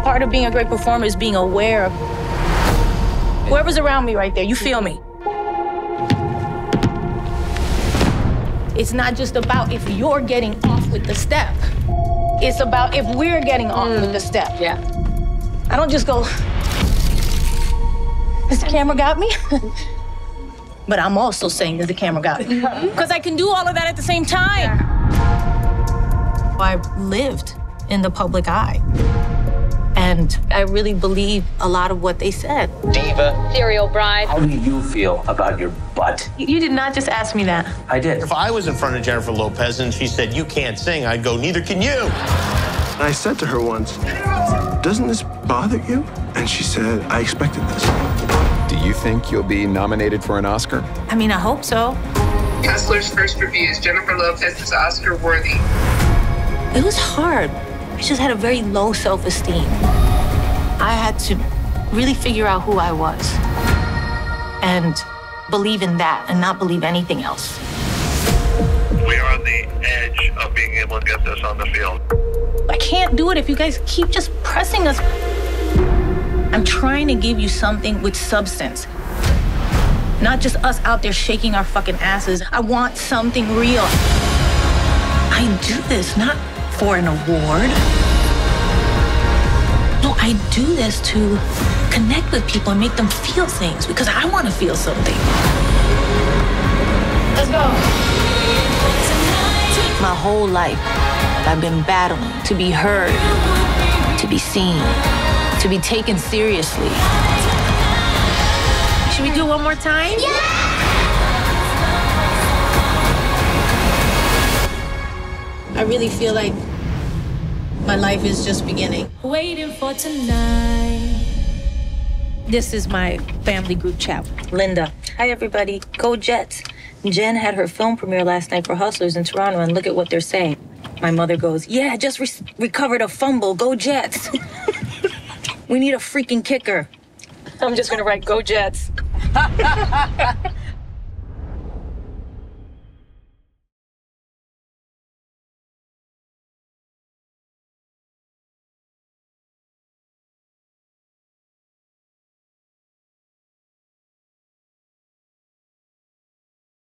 Part of being a great performer is being aware of whoever's around me right there. You feel me? It's not just about if you're getting off with the step. It's about if we're getting off with the step. Yeah. I don't just go, "Has the camera got me?" But I'm also saying that the camera got me. Because I can do all of that at the same time. Yeah. I lived in the public eye. And I really believe a lot of what they said. Diva. Serial bride. How do you feel about your butt? You did not just ask me that. I did. If I was in front of Jennifer Lopez and she said, "You can't sing," I'd go, "Neither can you." I said to her once, "Doesn't this bother you?" And she said, "I expected this." Do you think you'll be nominated for an Oscar? I mean, I hope so. Hustler's first review is Jennifer Lopez is Oscar worthy. It was hard. I just had a very low self-esteem. I had to really figure out who I was and believe in that and not believe anything else. We are on the edge of being able to get this on the field. I can't do it if you guys keep just pressing us. I'm trying to give you something with substance. Not just us out there shaking our fucking asses. I want something real. I do this not for an award. No, I do this to connect with people and make them feel things because I want to feel something. Let's go. My whole life, I've been battling to be heard, to be seen, to be taken seriously. Should we do it one more time? Yeah! I really feel like my life is just beginning. Waiting for tonight. This is my family group chat. Linda. Hi, everybody. Go Jets. Jen had her film premiere last night for Hustlers in Toronto, and look at what they're saying. My mother goes, "Yeah, just recovered a fumble. Go Jets." We need a freaking kicker. I'm just gonna write, "Go Jets."